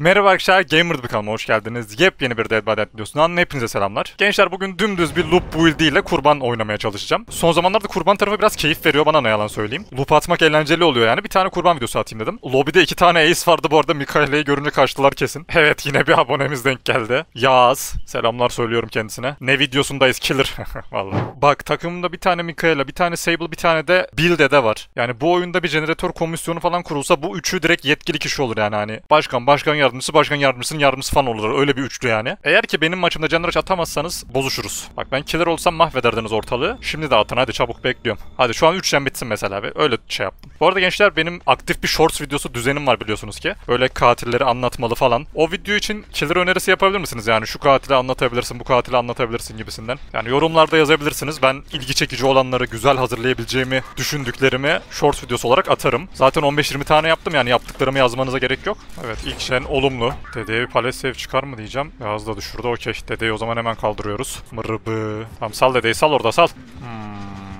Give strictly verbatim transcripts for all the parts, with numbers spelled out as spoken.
Merhaba arkadaşlar, Gamer'da kanalıma hoş geldiniz. Yepyeni bir Dead by Daylight videosundan hepinize selamlar. Gençler, bugün dümdüz bir loop build ile kurban oynamaya çalışacağım. Son zamanlarda kurban tarafı biraz keyif veriyor bana, ne yalan söyleyeyim. Loop atmak eğlenceli oluyor yani. Bir tane kurban videosu atayım dedim. Lobide iki tane ace vardı bu arada, Mikaela'yı görünce kaçtılar kesin. Evet, yine bir abonemiz denk geldi. Yağız. Selamlar söylüyorum kendisine. Ne videosundayız, killer. Vallahi. Bak, takımımda bir tane Mikaela, bir tane Sable, bir tane de Bill Dede var. Yani bu oyunda bir jeneratör komisyonu falan kurulsa bu üçü direkt yetkili kişi olur yani, hani. Başkan, başkan yardımcısı, başkan yardımcısının yardımcısı falan olur. Öyle bir üçlü yani. Eğer ki benim maçımda Canraç atamazsanız bozuşuruz. Bak, ben killer olsam mahvederdiniz ortalığı. Şimdi de atın, hadi çabuk bekliyorum. Hadi şu an üç gen bitsin mesela abi. Öyle şey yaptım. Bu arada gençler, benim aktif bir shorts videosu düzenim var biliyorsunuz ki. Böyle katilleri anlatmalı falan. O video için killer önerisi yapabilir misiniz? Yani şu katili anlatabilirsin, bu katili anlatabilirsin gibisinden. Yani yorumlarda yazabilirsiniz. Ben ilgi çekici olanları, güzel hazırlayabileceğimi düşündüklerimi shorts videosu olarak atarım. Zaten on beş yirmi tane yaptım, yani yaptıklarımı yazmanıza gerek yok. Evet, ilk gen olumlu. Dedeye bir palet save çıkar mı diyeceğim. Biraz da düşürdü, okey. Dedeyi o zaman hemen kaldırıyoruz. Mırıbı. Tamam, sal dedeyi, sal orada, sal. Hmm.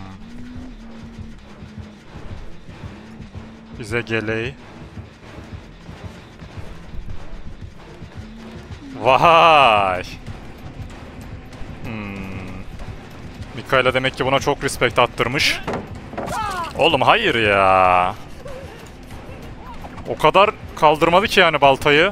Bize geley. Vay. Hmm. Mikaela demek ki buna çok respect attırmış. Oğlum hayır ya. O kadar kaldırmadı ki yani baltayı.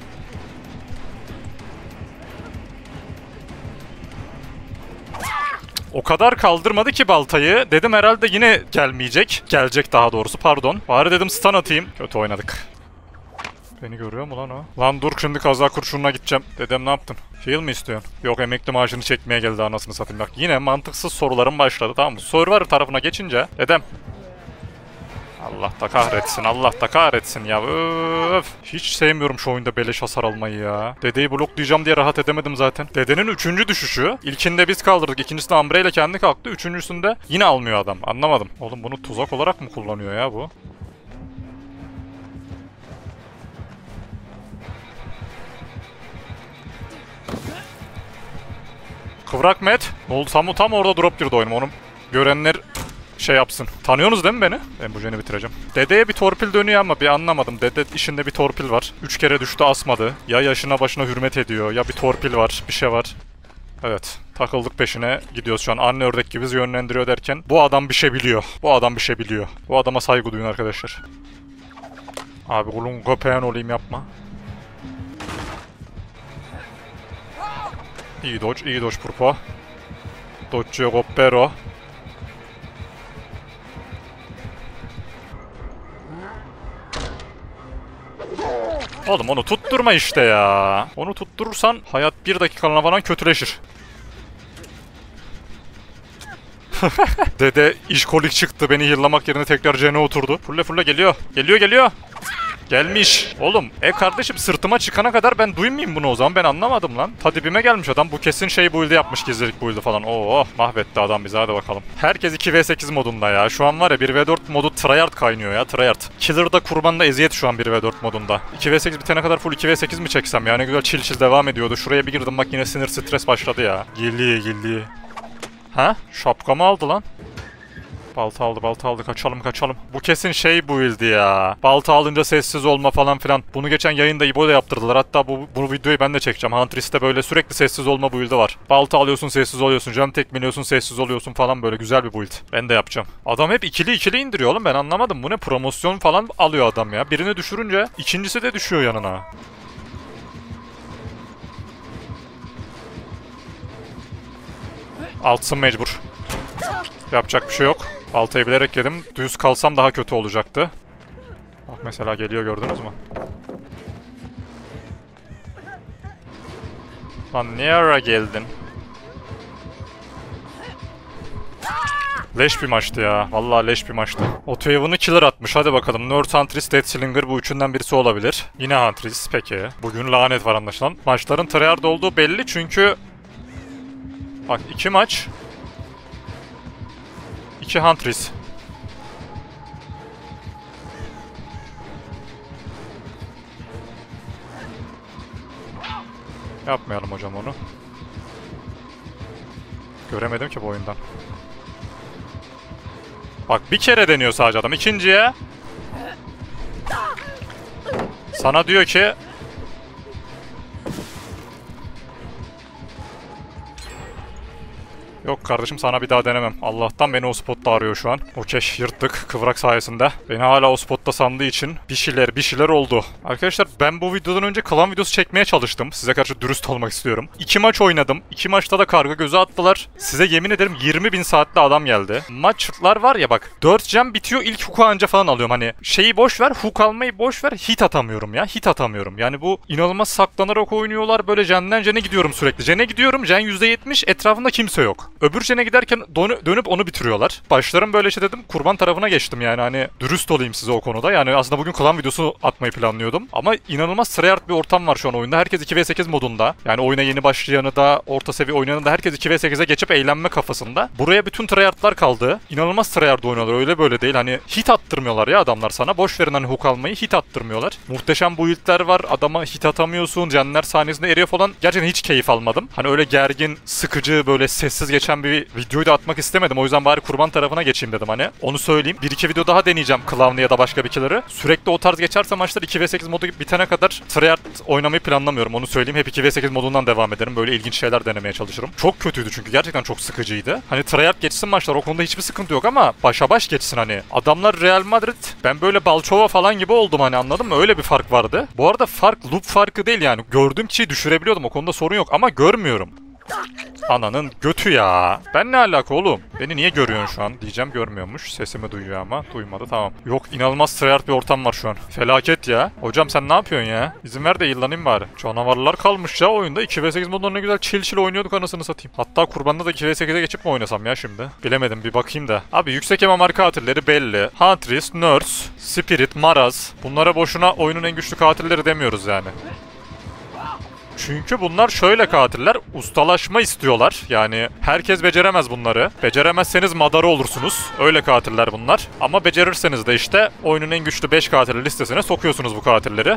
O kadar kaldırmadı ki baltayı. Dedim herhalde yine gelmeyecek. Gelecek daha doğrusu, pardon. Bari dedim stun atayım. Kötü oynadık. Beni görüyor mu lan o? Lan dur, şimdi kaza kurşununa gideceğim. Dedem ne yaptın? Heal mi istiyorsun? Yok, emekli maaşını çekmeye geldi anasını satayım. Bak, yine mantıksız sorularım başladı, tamam mı? Survivor tarafına geçince dedem. Allah da kahretsin, Allah da kahretsin ya. Öf. Hiç sevmiyorum şu oyunda beleş hasar almayı ya. Dedeyi bloklayacağım diye rahat edemedim zaten. Dedenin üçüncü düşüşü. İlkinde biz kaldırdık. İkincisinde Ambre ile kendi kalktı. Üçüncüsünde yine almıyor adam. Anlamadım. Oğlum bunu tuzak olarak mı kullanıyor ya bu? Kıvrak Met. Ne oldu? Tam, tam orada drop girdi oyunum. Onu görenler şey yapsın. Tanıyorsunuz değil mi beni? Ben bu jeni bitireceğim. Dedeye bir torpil dönüyor ama bir anlamadım. Dede işinde bir torpil var. Üç kere düştü, asmadı. Ya yaşına başına hürmet ediyor, ya bir torpil var, bir şey var. Evet, takıldık peşine gidiyoruz şu an. Anne ördek gibi bizi yönlendiriyor derken bu adam bir şey biliyor. Bu adam bir şey biliyor. Bu adama saygı duyun arkadaşlar. Abi kulun köpeğin olayım, yapma. İyi dodge, iyi dodge Purpo. Dodge'yo Coppero. Oğlum onu tutturma işte ya. Onu tutturursan hayat bir dakikalığına falan kötüleşir. Dede işkolik çıktı, beni heal'lamak yerine tekrar C'ne oturdu. Fulle fulle geliyor. Geliyor geliyor. Gelmiş. Oğlum e kardeşim, sırtıma çıkana kadar ben duymayayım bunu o zaman, ben anlamadım lan. Ta dibime gelmiş adam, bu kesin şey build'i yapmış, gizlilik build'i falan. Oo, mahvetti adam bizi, hadi bakalım. Herkes iki v sekiz modunda ya. Şu an var ya, bir v dört modu tryhard kaynıyor ya, tryhard. Killer'da kurbanda eziyet şu an bir v dört modunda. iki v sekiz bitene kadar full iki v sekiz mi çeksem ya, ne güzel chill chill devam ediyordu. Şuraya bir girdim bak, yine sinir stres başladı ya. Gilli gilli. Ha? Şapkamı aldı lan. Balta aldı, balta aldı. Kaçalım, kaçalım. Bu kesin şey build'i ya. Balta alınca sessiz olma falan filan. Bunu geçen yayında İbo da yaptırdılar. Hatta bu, bu videoyu ben de çekeceğim. Huntress'te böyle sürekli sessiz olma build'i var. Balta alıyorsun, sessiz oluyorsun. Can tekmeliyorsun, sessiz oluyorsun falan, böyle güzel bir build. Ben de yapacağım. Adam hep ikili ikili indiriyor oğlum, ben anlamadım. Bu ne, promosyon falan alıyor adam ya. Birini düşürünce ikincisi de düşüyor yanına. Altsın mecbur. Yapacak bir şey yok. Baltayı bilerek yedim. Düz kalsam daha kötü olacaktı. Bak mesela geliyor, gördünüz mü? Lan niye ara geldin? Leş bir maçtı ya. Vallahi leş bir maçtı. Otwaven'ı killer atmış. Hadi bakalım. Nerd, Huntress, Deathslinger, bu üçünden birisi olabilir. Yine Huntress. Peki. Bugün lanet var anlaşılan. Maçların tryhard olduğu belli çünkü... Bak, iki maç. İki Huntress. Yapmayalım hocam onu. Göremedim ki bu oyundan. Bak, bir kere deniyor sadece adam. İkinciye sana diyor ki Yok kardeşim, sana bir daha denemem. Allah'tan beni o spotta arıyor şu an. Okey, yırttık kıvrak sayesinde. Beni hala o spotta sandığı için bir şeyler bir şeyler oldu. Arkadaşlar ben bu videodan önce klan videosu çekmeye çalıştım. Size karşı dürüst olmak istiyorum. İki maç oynadım. İki maçta da karga gözü attılar. Size yemin ederim yirmi bin saatli adam geldi. Maçlar var ya bak. dört cam bitiyor, ilk hook'u anca falan alıyorum. Hani şeyi boş ver, hook almayı boş ver. Hit atamıyorum ya. Hit atamıyorum. Yani bu inanılmaz saklanarak oynuyorlar. Böyle jenden jene gidiyorum sürekli. Jene gidiyorum. Jen yüzde yetmiş, etrafında kimse yok. Öbür jene giderken dönü, dönüp onu bitiriyorlar. Başlarım böyle şey dedim. Kurban tarafına geçtim yani, hani dürüst olayım size o konuda. Yani aslında bugün klan videosu atmayı planlıyordum. Ama inanılmaz tryhard bir ortam var şu an oyunda. Herkes iki ve sekiz modunda. Yani oyuna yeni başlayanı da, orta seviye oynayanı da herkes iki ve sekize geçip eğlenme kafasında. Buraya bütün tryhardlar kaldı. İnanılmaz tryhard oynuyorlar. Öyle böyle değil. Hani hit attırmıyorlar ya adamlar sana. Boş verin hani hook almayı. Hit attırmıyorlar. Muhteşem build'ler var. Adama hit atamıyorsun. Canlar sahnesinde eriyor falan. Gerçekten hiç keyif almadım. Hani öyle gergin, sıkıcı, böyle sessiz geçen bir videoyu da atmak istemedim. O yüzden bari kurban tarafına geçeyim dedim hani. Onu söyleyeyim. Bir iki video daha deneyeceğim Clown'ı ya da başka bir killer'ı. Sürekli o tarz geçerse maçlar iki ve sekiz modu bitene kadar tryhard oynamayı planlamıyorum. Onu söyleyeyim. Hep iki ve sekiz modundan devam ederim. Böyle ilginç şeyler denemeye çalışırım. Çok kötüydü çünkü. Gerçekten çok sıkıcıydı. Hani tryhard geçsin maçlar. O konuda hiçbir sıkıntı yok ama başa baş geçsin hani. Adamlar Real Madrid. Ben böyle Balçova falan gibi oldum hani, anladın mı? Öyle bir fark vardı. Bu arada fark loop farkı değil yani. Gördüğüm kişiyi düşürebiliyordum. O konuda sorun yok ama görmüyorum. Ananın götü ya. Ben ne alaka oğlum? Beni niye görüyorsun şu an? Diyeceğim, görmüyormuş. Sesimi duyuyor ama. Duymadı, tamam. Yok, inanılmaz tryhard bir ortam var şu an. Felaket ya. Hocam sen ne yapıyorsun ya? İzin ver de yıllanayım bari. Canavarlar kalmış ya oyunda. iki ve sekiz modunda ne güzel chill chill oynuyorduk anasını satayım. Hatta kurbanda da iki ve sekize geçip mi oynasam ya şimdi? Bilemedim, bir bakayım da. Abi yüksek M M R katilleri belli. Huntress, Nurse, Spirit, Maraz. Bunlara boşuna oyunun en güçlü katilleri demiyoruz yani. Çünkü bunlar şöyle katiller, ustalaşma istiyorlar. Yani herkes beceremez bunları. Beceremezseniz madara olursunuz. Öyle katiller bunlar. Ama becerirseniz de işte oyunun en güçlü beş katili listesine sokuyorsunuz bu katilleri.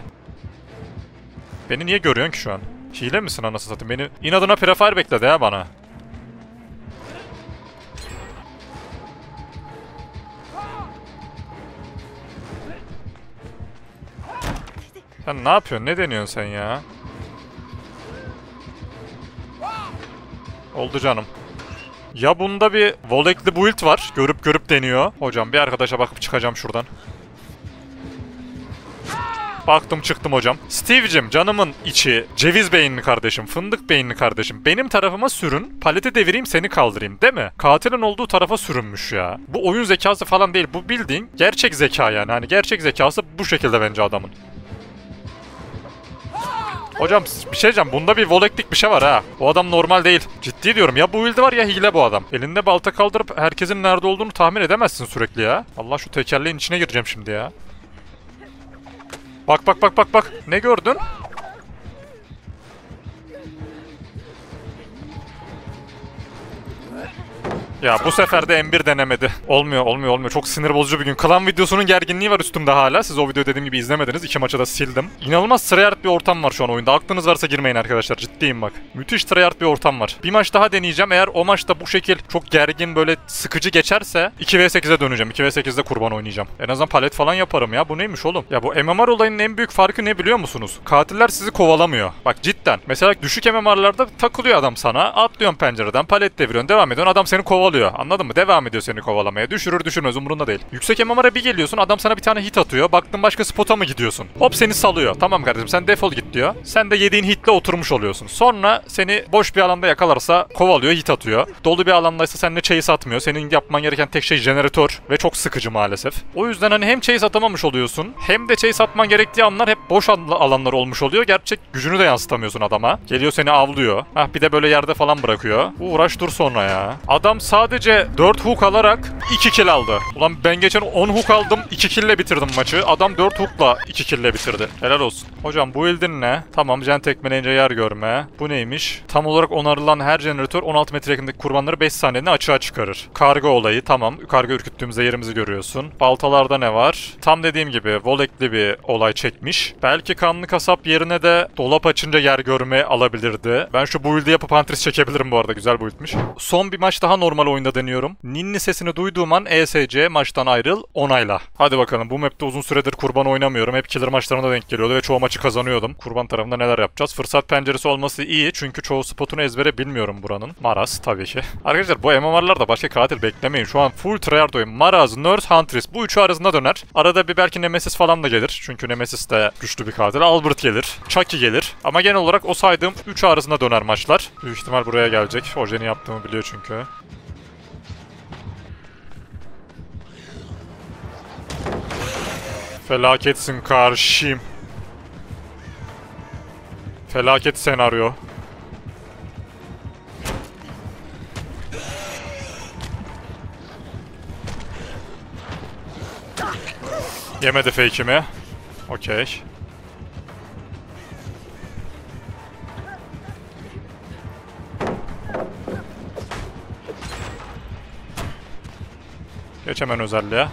Beni niye görüyorsun ki şu an? Hile misin anasını satayım? Beni inadına prefire bekledi ya bana. Sen ne yapıyorsun? Ne deniyorsun sen ya? Oldu canım. Ya bunda bir volekli build var. Görüp görüp deniyor. Hocam bir arkadaşa bakıp çıkacağım şuradan. Baktım çıktım hocam. Steve'cim canımın içi. Ceviz beyinli kardeşim. Fındık beyinli kardeşim. Benim tarafıma sürün. Paleti devireyim, seni kaldırayım değil mi? Katilin olduğu tarafa sürünmüş ya. Bu oyun zekası falan değil. Bu bildiğin gerçek zeka yani. Hani gerçek zekası bu şekilde bence adamın. Hocam bir şey diyeceğim, bunda bir voleklik bir şey var ha. O adam normal değil. Ciddi diyorum, ya bu build var ya hile bu adam. Elinde balta kaldırıp herkesin nerede olduğunu tahmin edemezsin sürekli ya. Allah, şu tekerleğin içine gireceğim şimdi ya. Bak bak bak bak bak. Ne gördün? Ya bu sefer de M bir denemedi. Olmuyor olmuyor olmuyor. Çok sinir bozucu bir gün. Klan videosunun gerginliği var üstümde hala. Siz o videoyu dediğim gibi izlemediniz. İki maçı da sildim. İnanılmaz tryhard bir ortam var şu an oyunda. Aklınız varsa girmeyin arkadaşlar. Ciddiyim bak. Müthiş tryhard bir ortam var. Bir maç daha deneyeceğim. Eğer o maçta bu şekil çok gergin, böyle sıkıcı geçerse iki ve sekize döneceğim. iki ve sekizde kurban oynayacağım. En azından palet falan yaparım ya. Bu neymiş oğlum? Ya bu M M R olayının en büyük farkı ne biliyor musunuz? Katiller sizi kovalamıyor. Bak cidden. Mesela düşük M M R'larda takılıyor adam sana. Atlıyorsun pencereden, palet deviriyorsun, devam ediyorsun. Adam seni kovalıyor. Anladın mı? Devam ediyor seni kovalamaya. Düşürür düşürmez umurunda değil. Yüksek M M R'e bir geliyorsun, adam sana bir tane hit atıyor. Baktın başka spota mı gidiyorsun? Hop seni salıyor. Tamam kardeşim sen defol git diyor. Sen de yediğin hitle oturmuş oluyorsun. Sonra seni boş bir alanda yakalarsa kovalıyor, hit atıyor. Dolu bir alandaysa seninle chase atmıyor. Senin yapman gereken tek şey jeneratör ve çok sıkıcı maalesef. O yüzden hani hem chase atamamış oluyorsun, hem de chase atman gerektiği anlar hep boş alanlar olmuş oluyor. Gerçek gücünü de yansıtamıyorsun adama. Geliyor seni avlıyor. Hah bir de böyle yerde falan bırakıyor. Uğraş dur sonra ya. Adam sadece dört hook alarak iki kill aldı. Ulan ben geçen on hook aldım, iki kill ile bitirdim maçı. Adam dört hookla iki kill ile bitirdi. Helal olsun. Hocam bu build'in ne? Tamam, can tekmeleyince yer görme. Bu neymiş? Tam olarak onarılan her jeneratör on altı metre yakındaki kurbanları beş saniyede açığa çıkarır. Karga olayı tamam. Karga ürküttüğümüzde yerimizi görüyorsun. Baltalarda ne var? Tam dediğim gibi volekli bir olay çekmiş. Belki kanlı kasap yerine de dolap açınca yer görme alabilirdi. Ben şu build'i yapıp Huntress çekebilirim bu arada. Güzel build'miş. Son bir maç daha normal oyunda deniyorum. Ninni sesini duyduğum an E S C maçtan ayrıl, onayla. Hadi bakalım, bu map'te uzun süredir kurban oynamıyorum. Hep killer maçlarına denk geliyordu ve çoğu maçı kazanıyordum. Kurban tarafında neler yapacağız? Fırsat penceresi olması iyi çünkü çoğu spotunu ezbere bilmiyorum buranın. Maraz tabii ki. Arkadaşlar bu M M R'larda başka katil beklemeyin. Şu an full tryhard oyun. Maraz, Nurse, Huntress bu üçü arasında döner. Arada bir belki Nemesis falan da gelir. Çünkü Nemesis de güçlü bir katil. Albert gelir. Chucky gelir. Ama genel olarak o saydığım üçü arasında döner maçlar. Büyük ihtimal buraya gelecek. Ojen'i yaptığımı biliyor çünkü. Felaketsin karşım. Felaket senaryo. Yemedi fake'imi. Okey. Geç hemen özelliğe.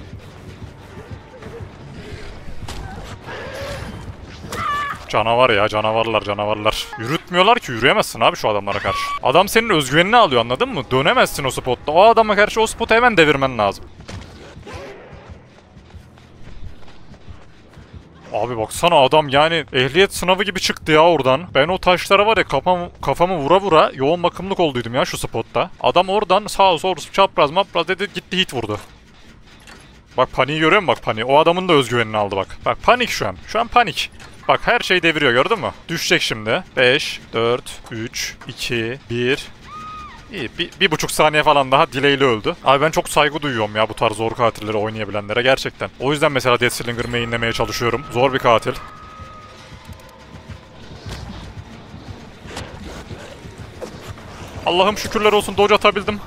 Canavar ya, canavarlar canavarlar. Yürütmüyorlar ki, yürüyemezsin abi şu adamlara karşı. Adam senin özgüvenini alıyor, anladın mı? Dönemezsin o spotta. O adama karşı o spotu hemen devirmen lazım. Abi baksana adam yani ehliyet sınavı gibi çıktı ya oradan. Ben o taşlara var ya kafam, kafamı vura vura yoğun bakımlık olduydum ya şu spotta. Adam oradan sağ sol çapraz mapraz dedi, gitti hit vurdu. Bak paniği görüyor musun, bak paniği. O adamın da özgüvenini aldı bak. Bak panik şu an. Şu an panik. Bak her şey deviriyor, gördün mü? Düşecek şimdi. beş, dört, üç, iki, bir... İyi, bir, bir buçuk saniye falan daha delay'li öldü. Abi ben çok saygı duyuyorum ya bu tarz zor katilleri oynayabilenlere gerçekten. O yüzden mesela Deathslinger mainlemeye çalışıyorum. Zor bir katil. Allah'ım şükürler olsun dodge atabildim.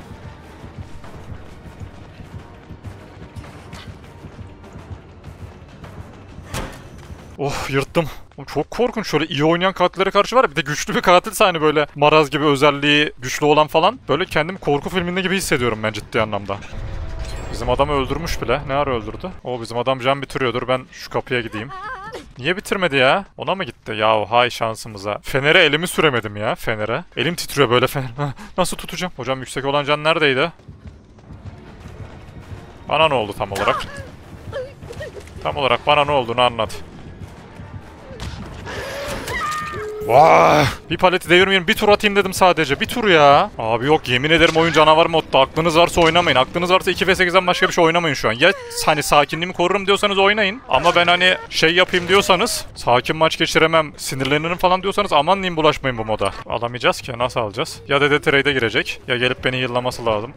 Oh yırttım. Çok korkunç, şöyle iyi oynayan katillere karşı var ya, bir de güçlü bir katilse hani böyle Maraz gibi özelliği güçlü olan falan. Böyle kendimi korku filminde gibi hissediyorum ben ciddi anlamda. Bizim adamı öldürmüş bile. Ne ara öldürdü? O bizim adam can bitiriyordur, ben şu kapıya gideyim. Niye bitirmedi ya? Ona mı gitti? Yahu hay şansımıza. Fener'e elimi süremedim ya, Fener'e. Elim titriyor böyle Fener. Nasıl tutacağım? Hocam yüksek olan can neredeydi? Bana ne oldu tam olarak? Tam olarak bana ne olduğunu anlat. Vay! Bir paleti devirmeyin, bir tur atayım dedim sadece. Bir tur ya. Abi yok, yemin ederim oyun canavar modda. Aklınız varsa oynamayın. Aklınız varsa iki ve sekizden başka bir şey oynamayın şu an. Ya hani sakinliğimi korurum diyorsanız oynayın. Ama ben hani şey yapayım diyorsanız, sakin maç geçiremem, sinirlenirim falan diyorsanız aman diyeyim bulaşmayın bu moda. Alamayacağız ki, nasıl alacağız? Ya D D trade'e girecek ya gelip beni heal'laması lazım.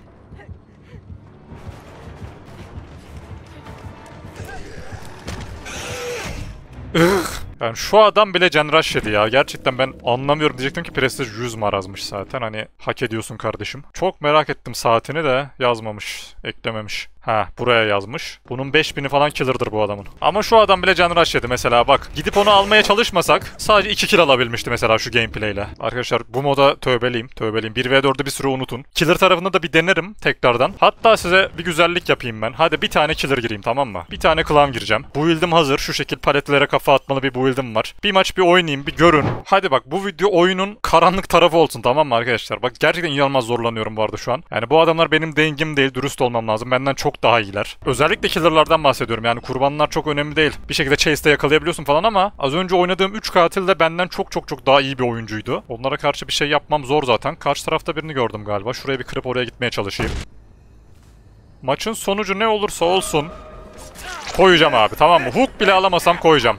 Yani şu adam bile can rush yedi ya. Gerçekten ben anlamıyorum, diyecektim ki Prestige yüz marazmış zaten. Hani hak ediyorsun kardeşim. Çok merak ettim, saatini de yazmamış, eklememiş. Ha buraya yazmış. Bunun beş bini falan killer'dır bu adamın. Ama şu adam bile can rush yedi mesela bak. Gidip onu almaya çalışmasak sadece iki kill alabilmişti mesela şu gameplay ile. Arkadaşlar bu moda tövbeliyim. Tövbeliyim. bir ve dördü bir süre unutun. Killer tarafında da bir denerim tekrardan. Hatta size bir güzellik yapayım ben. Hadi bir tane killer gireyim, tamam mı? Bir tane clown gireceğim. Build'im hazır. Şu şekil paletlere kafa atmalı bir build'im var. Bir maç bir oynayayım, bir görün. Hadi bak bu video oyunun karanlık tarafı olsun, tamam mı arkadaşlar? Bak gerçekten inanılmaz zorlanıyorum bu arada şu an. Yani bu adamlar benim dengim değil. Dürüst olmam lazım. Benden çok daha iyiler. Özellikle killer'lardan bahsediyorum. Yani kurbanlar çok önemli değil. Bir şekilde chase'de yakalayabiliyorsun falan ama az önce oynadığım üç katil de benden çok çok çok daha iyi bir oyuncuydu. Onlara karşı bir şey yapmam zor zaten. Karşı tarafta birini gördüm galiba. Şuraya bir kırıp oraya gitmeye çalışayım. Maçın sonucu ne olursa olsun koyacağım abi, tamam mı? Hook bile alamasam koyacağım.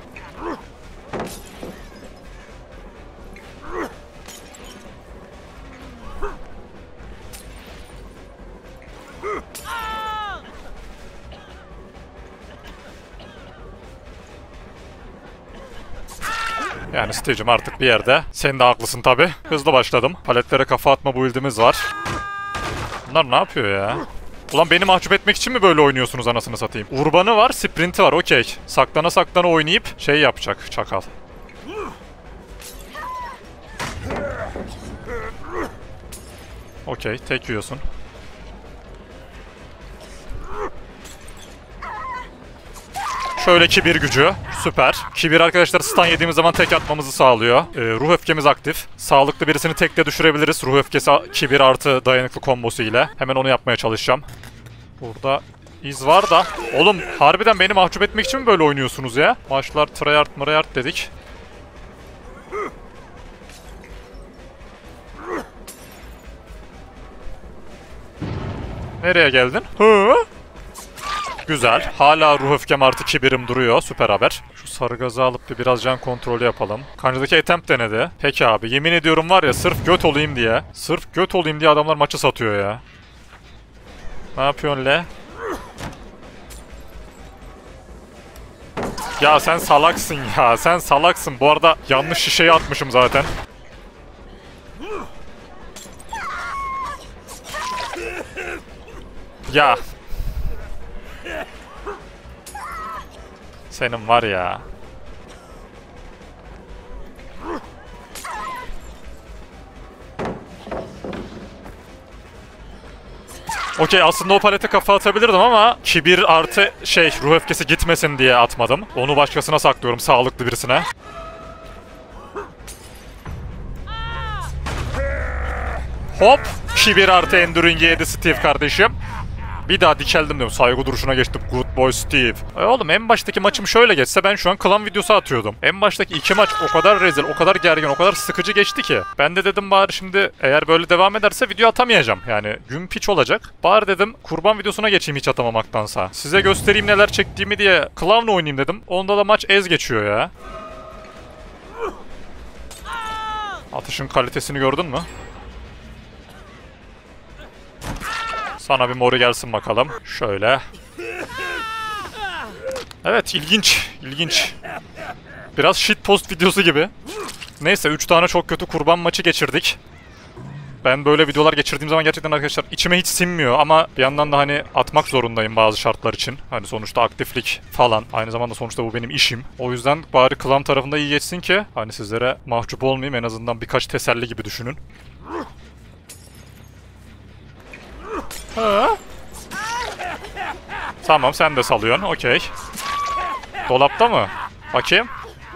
Yani Steve'cim artık bir yerde. Sen de haklısın tabi. Hızlı başladım. Paletlere kafa atma build'imiz var. Bunlar ne yapıyor ya? Ulan beni mahcup etmek için mi böyle oynuyorsunuz anasını satayım? Urbanı var, sprinti var, okey. Saklana saklana oynayıp şey yapacak çakal. Okey, tek yiyorsun. Şöyle kibir gücü. Süper. Kibir arkadaşlar stun yediğimiz zaman tek atmamızı sağlıyor. Ee, ruh öfkemiz aktif. Sağlıklı birisini tekte düşürebiliriz. Ruh öfkesi kibir artı dayanıklı kombosu ile. Hemen onu yapmaya çalışacağım. Burada iz var da. Oğlum harbiden beni mahcup etmek için mi böyle oynuyorsunuz ya? Maçlar tryhard mryhard dedik. Nereye geldin? Hı? Güzel. Hala ruh öfkem artı kibirim duruyor. Süper haber. Şu sarı gazı alıp bir biraz can kontrolü yapalım. Kanca'daki attempt denedi. Peki abi. Yemin ediyorum var ya sırf göt olayım diye. Sırf göt olayım diye adamlar maçı satıyor ya. Ne yapıyorsun le? Ya sen salaksın ya. Sen salaksın. Bu arada yanlış şişeyi atmışım zaten. Ya. Senin var ya. Okey aslında o palete kafa atabilirdim ama kibir artı şey ruh öfkesi gitmesin diye atmadım. Onu başkasına saklıyorum, sağlıklı birisine. Hop! Kibir artı enduring yedi Steve kardeşim. Bir daha dikeldim diyorum. Saygı duruşuna geçtim. Good boy Steve. E oğlum en baştaki maçım şöyle geçse ben şu an klan videosu atıyordum. En baştaki iki maç o kadar rezil, o kadar gergin, o kadar sıkıcı geçti ki. Ben de dedim bari şimdi eğer böyle devam ederse video atamayacağım. Yani gün piç olacak. Bari dedim kurban videosuna geçeyim hiç atamamaktansa. Size göstereyim neler çektiğimi diye klanla oynayayım dedim. Onda da maç ez geçiyor ya. Atışın kalitesini gördün mü? Sana bir moru gelsin bakalım. Şöyle. Evet ilginç. İlginç. Biraz shitpost videosu gibi. Neyse üç tane çok kötü kurban maçı geçirdik. Ben böyle videolar geçirdiğim zaman gerçekten arkadaşlar içime hiç sinmiyor ama bir yandan da hani atmak zorundayım bazı şartlar için. Hani sonuçta aktiflik falan. Aynı zamanda sonuçta bu benim işim. O yüzden bari klan tarafında iyi geçsin ki hani sizlere mahcup olmayayım, en azından birkaç teselli gibi düşünün. Ha? Tamam sen de salıyorsun. Okey. Dolapta mı? Bakayım.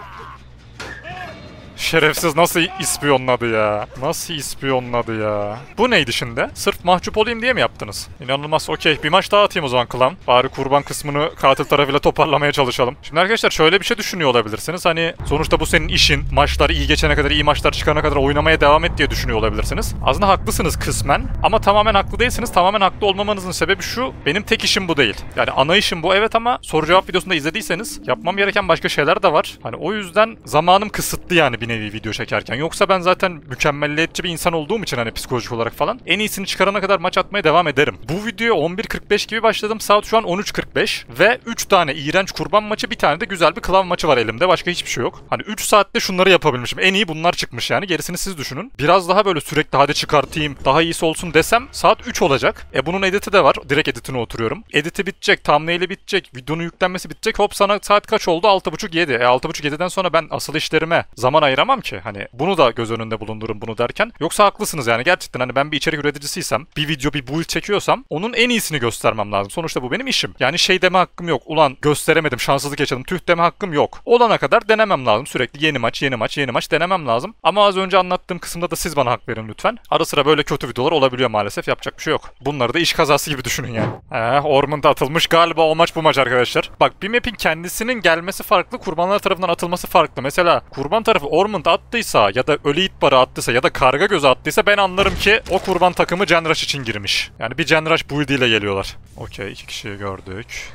Şerefsiz nasıl ispiyonladı ya? Nasıl ispiyonladı ya? Bu neydi şimdi? Sırf mahcup olayım diye mi yaptınız? İnanılmaz. Okey. Bir maç daha atayım o zaman klan. Bari kurban kısmını katil tarafıyla toparlamaya çalışalım. Şimdi arkadaşlar şöyle bir şey düşünüyor olabilirsiniz. Hani sonuçta bu senin işin. Maçlar iyi geçene kadar, iyi maçlar çıkana kadar oynamaya devam et diye düşünüyor olabilirsiniz. Aslında haklısınız kısmen. Ama tamamen haklı değilsiniz. Tamamen haklı olmamanızın sebebi şu. Benim tek işim bu değil. Yani ana işim bu evet ama soru cevap videosunda izlediyseniz yapmam gereken başka şeyler de var. Hani o yüzden zamanım kısıtlı yani bir nevi video çekerken. Yoksa ben zaten mükemmelliyetçi bir insan olduğum için hani psikolojik olarak falan en iyisini çıkarana kadar maç atmaya devam ederim. Bu videoya on bir kırk beş gibi başladım. Saat şu an on üç kırk beş ve üç tane iğrenç kurban maçı, bir tane de güzel bir klav maçı var elimde. Başka hiçbir şey yok. Hani üç saatte şunları yapabilmişim. En iyi bunlar çıkmış yani. Gerisini siz düşünün. Biraz daha böyle sürekli hadi çıkartayım, daha iyisi olsun desem saat üç olacak. E bunun editi de var. Direkt editine oturuyorum. Editi bitecek, thumbnail'i bitecek, videonun yüklenmesi bitecek. Hop sana saat kaç oldu? altı buçuk yedi. E altı buçuk yediden sonra ben asıl işlerime zaman ayıramam ki. Hani bunu da göz önünde bulundurun bunu derken. Yoksa haklısınız yani gerçekten hani ben bir içerik üreticisiysem, bir video bir build çekiyorsam onun en iyisini göstermem lazım. Sonuçta bu benim işim. Yani şey deme hakkım yok. Ulan gösteremedim, şanssızlık yaşadım, tüh deme hakkım yok. Olana kadar denemem lazım. Sürekli yeni maç, yeni maç, yeni maç denemem lazım. Ama az önce anlattığım kısımda da siz bana hak verin lütfen. Ara sıra böyle kötü videolar olabiliyor maalesef. Yapacak bir şey yok. Bunları da iş kazası gibi düşünün yani. Eee Ormond atılmış. Galiba o maç bu maç arkadaşlar. Bak bir map'in kendisinin gelmesi farklı, kurbanlar tarafından atılması farklı. Mesela kurban tarafı Ormond attıysa ya da ölü it barı attıysa ya da karga gözü attıysa ben anlarım ki o kurban takımı Gen Rush için girmiş. Yani bir Gen Rush build ile geliyorlar. Okey, iki kişiyi gördük.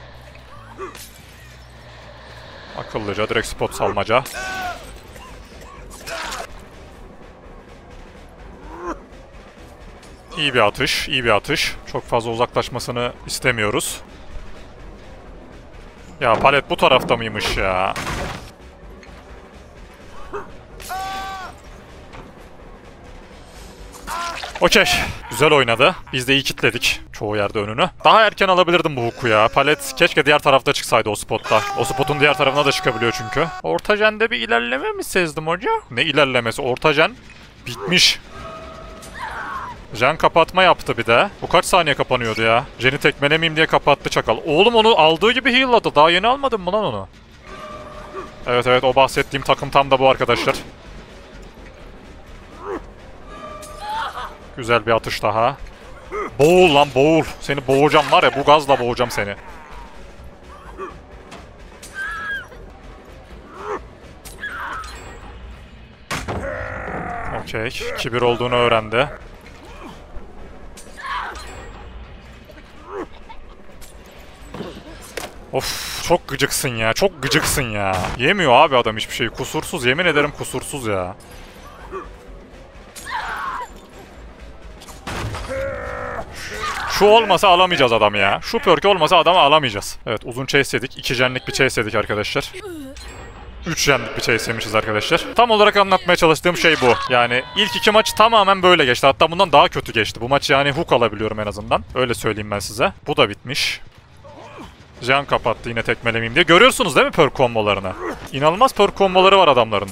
Akıllıca direkt spot salmaca. İyi bir atış, iyi bir atış. Çok fazla uzaklaşmasını istemiyoruz. Ya palet bu tarafta mıymış ya? Okey. Güzel oynadı. Biz de iyi kitledik çoğu yerde önünü. Daha erken alabilirdim bu hook'u ya. Palet keşke diğer tarafta çıksaydı o spotta. O spotun diğer tarafına da çıkabiliyor çünkü. Orta jende bir ilerleme mi sezdim hoca? Ne ilerlemesi? Orta jen bitmiş. Jen kapatma yaptı bir de. Bu kaç saniye kapanıyordu ya? Jen'i tekmelemeyeyim diye kapattı çakal. Oğlum onu aldığı gibi heal'ladı. Daha yeni almadın mı lan onu? Evet evet, o bahsettiğim takım tam da bu arkadaşlar. Güzel bir atış daha. Boğul lan boğul. Seni boğacağım var ya, bu gazla boğacağım seni. Okey. iki bir olduğunu öğrendi. Of, çok gıcıksın ya. Çok gıcıksın ya. Yemiyor abi adam hiçbir şey. Kusursuz, yemin ederim kusursuz ya. Şu olmasa alamayacağız adamı ya. Şu perk olmasa adamı alamayacağız. Evet, uzun chase yedik. iki jenlik bir chase yedik arkadaşlar. üç jenlik bir chase yemişiz arkadaşlar. Tam olarak anlatmaya çalıştığım şey bu. Yani ilk iki maç tamamen böyle geçti. Hatta bundan daha kötü geçti. Bu maç yani hook alabiliyorum en azından. Öyle söyleyeyim ben size. Bu da bitmiş. Jen kapattı yine tekmelemeyeyim diye. Görüyorsunuz değil mi perk kombolarını? İnanılmaz perk komboları var adamların.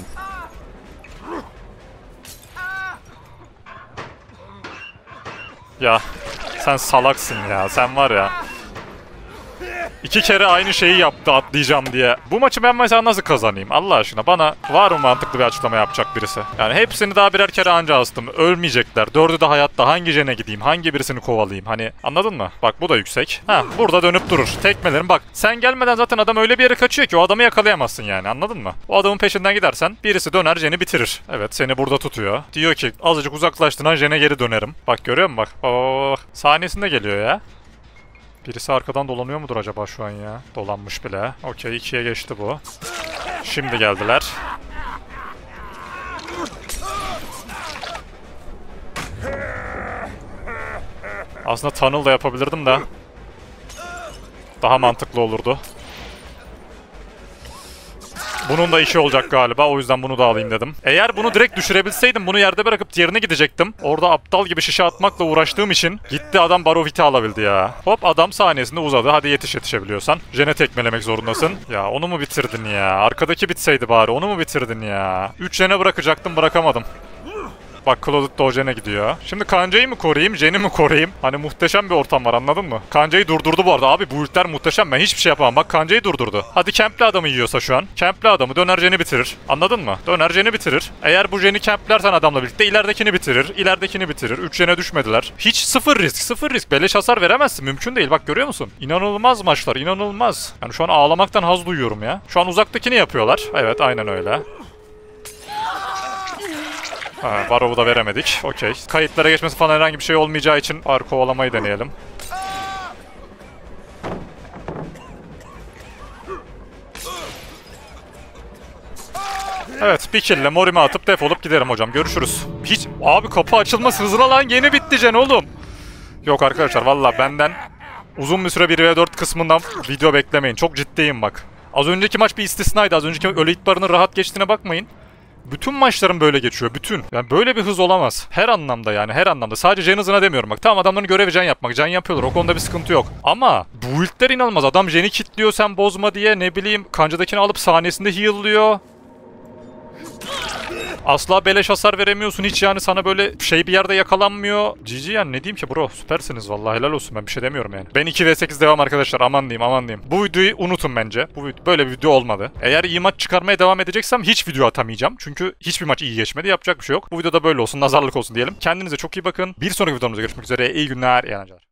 Ya sen salaksın ya. Sen var ya. İki kere aynı şeyi yaptı atlayacağım diye. Bu maçı ben mesela nasıl kazanayım? Allah aşkına bana var mı mantıklı bir açıklama yapacak birisi? Yani hepsini daha birer kere anca astım. Ölmeyecekler. Dördü de hayatta. Hangi jene gideyim? Hangi birisini kovalayayım? Hani anladın mı? Bak bu da yüksek. Ha, burada dönüp durur. Tekmelerim bak. Sen gelmeden zaten adam öyle bir yere kaçıyor ki o adamı yakalayamazsın yani. Anladın mı? O adamın peşinden gidersen birisi döner jeni bitirir. Evet, seni burada tutuyor. Diyor ki azıcık uzaklaştın ha, jene geri dönerim. Bak görüyor musun bak. Oh, saniyesinde geliyor ya. Birisi arkadan dolanıyor mudur acaba şu an ya? Dolanmış bile. Okey, ikiye geçti bu. Şimdi geldiler. Aslında tunnel da yapabilirdim de. Daha mantıklı olurdu. Bunun da işi olacak galiba. O yüzden bunu da alayım dedim. Eğer bunu direkt düşürebilseydim bunu yerde bırakıp diğerine gidecektim. Orada aptal gibi şişe atmakla uğraştığım için gitti adam Barovit'i alabildi ya. Hop, adam saniyesinde uzadı. Hadi yetiş yetişebiliyorsan. Jene tekmelemek zorundasın. Ya onu mu bitirdin ya? Arkadaki bitseydi bari. Onu mu bitirdin ya? üç jene bırakacaktım, bırakamadım. Bak Claudette de o jene gidiyor. Şimdi kancayı mı koruyayım, jeni mi koruyayım? Hani muhteşem bir ortam var, anladın mı? Kancayı durdurdu bu arada. Abi bu ultler muhteşem, ben hiçbir şey yapamam. Bak kancayı durdurdu. Hadi campli adamı yiyorsa şu an. Campli adamı döner jeni bitirir. Anladın mı? Döner jeni bitirir. Eğer bu jeni camplersen adamla birlikte ileridekini bitirir. İleridekini bitirir. üç jene düşmediler. Hiç sıfır risk. Sıfır risk. Beleş hasar veremezsin. Mümkün değil. Bak görüyor musun? İnanılmaz maçlar. İnanılmaz. Yani şu an ağlamaktan haz duyuyorum ya. Şu an uzaktakini yapıyorlar. Evet, aynen öyle. Ha, Barov'u da veremedik. Okey. Kayıtlara geçmesi falan herhangi bir şey olmayacağı için ar kovalamayı deneyelim. Evet, bir kill'le morime atıp defolup giderim hocam. Görüşürüz. Hiç... Abi kapı açılması hızına lan, yeni bitti Jen oğlum. Yok arkadaşlar, valla benden uzun bir süre bir ve dört kısmından video beklemeyin. Çok ciddiyim bak. Az önceki maç bir istisnaydı. Az önceki ölü itbarının rahat geçtiğine bakmayın. Bütün maçlarım böyle geçiyor. Bütün. Yani böyle bir hız olamaz. Her anlamda yani. Her anlamda. Sadece Jen hızına demiyorum bak. Tamam, adamların görevi Jen yapmak. Jen yapıyorlar. O konuda bir sıkıntı yok. Ama bu ultler inanılmaz. Adam Jen'i kilitliyor sen bozma diye. Ne bileyim. Kancadakini alıp saniyesinde heal'lıyor. Asla beleş hasar veremiyorsun hiç, yani sana böyle şey bir yerde yakalanmıyor. G G yani, ne diyeyim ki bro, süpersiniz vallahi, helal olsun, ben bir şey demiyorum yani. Ben iki ve sekiz devam arkadaşlar, aman diyeyim aman diyeyim. Bu videoyu unutun bence. Bu böyle bir video olmadı. Eğer iyi maç çıkarmaya devam edeceksem hiç video atamayacağım. Çünkü hiçbir maç iyi geçmedi, yapacak bir şey yok. Bu videoda böyle olsun, nazarlık olsun diyelim. Kendinize çok iyi bakın. Bir sonraki videomuzda görüşmek üzere. İyi günler, iyi eğlenceler.